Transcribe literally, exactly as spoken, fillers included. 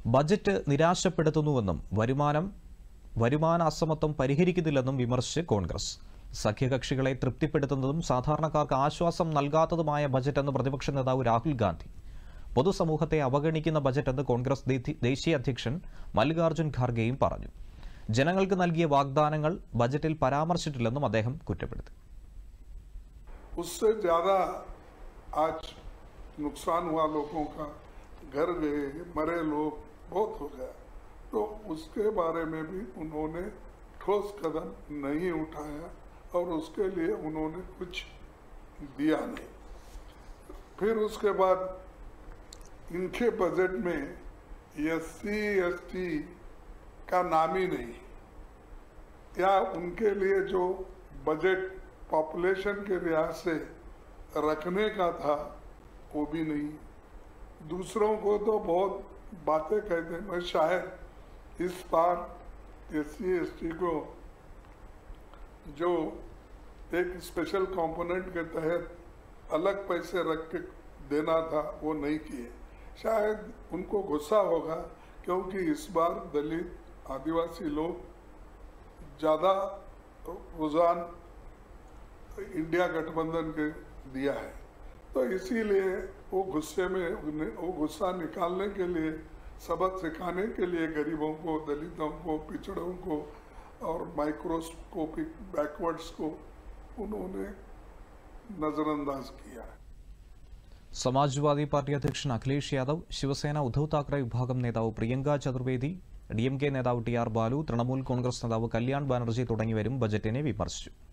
Budget നിരാശപ്പെടുത്തുന്നുവെന്നും വരുമാനം വരുമാന അസമത്വം പരിഹരിക്കുന്നില്ലെന്നും വിമർശിച്ച് കോൺഗ്രസ്. സഖ്യകക്ഷികളെ തൃപ്തിപ്പെടുത്തുന്നതും സാധാരണക്കാർക്ക് ആശ്വാസം നൽകാത്തതുമായ ബജറ്റെന്ന് പ്രതിപക്ഷ നേതാവ് രാഹുൽ ഗാന്ധി. പൊതുസമൂഹത്തെ അവഗണിക്കുന്ന ബജറ്റെന്ന് കോൺഗ്രസ് ദേശീയ അധ്യക്ഷൻ മല്ലികാർജ്ജുൻ ഖാർഗെയും പറഞ്ഞു. ജനങ്ങൾക്ക് നൽകിയ വാഗ്ദാനങ്ങൾ ബജറ്റിൽ പരാമർശിച്ചിട്ടില്ലെന്നും അദ്ദേഹം കുറ്റപ്പെടുത്തി. उससे ज्यादा आज नुकसान हुआ, लोगों का घर गए, मरे लोग बहुत हो गया, तो उसके बारे में भी उन्होंने ठोस कदम नहीं उठाया और उसके लिए उन्होंने कुछ दिया नहीं। फिर उसके बाद इनके बजट में एस सी एस टी का नाम ही नहीं, या उनके लिए जो बजट पॉपुलेशन के लिहाज से रखने का था वो भी नहीं। दूसरों को तो बहुत बातें कहते हैं, मैं शायद इस बार एस सी एस टी को जो एक स्पेशल कंपोनेंट के तहत अलग पैसे रख के देना था वो नहीं किए। शायद उनको गुस्सा होगा क्योंकि इस बार दलित आदिवासी लोग ज़्यादा रुझान इंडिया गठबंधन के दिया है, तो इसीलिए वो गुस्से में वो गुस्सा निकालने के लिए, सबक सिखाने के लिए गरीबों को, दलितों को, पिछड़ों को और माइक्रोस्कोपिक बैकवर्ड्स को उन्होंने नजरअंदाज किया है. समाजवादी पार्टी अध्यक्ष अखिलेश यादव, शिवसेना उद्धव ठाकरे विभागം നേതാവ് Priyanka Chaturvedi, D M K നേതാവ് T R Baalu, Trinamool Congress നേതാവ് കല്യാൺ ബാനർജി തുടങ്ങിയവരും ബജറ്റിനെ വിമർശിച്ചു.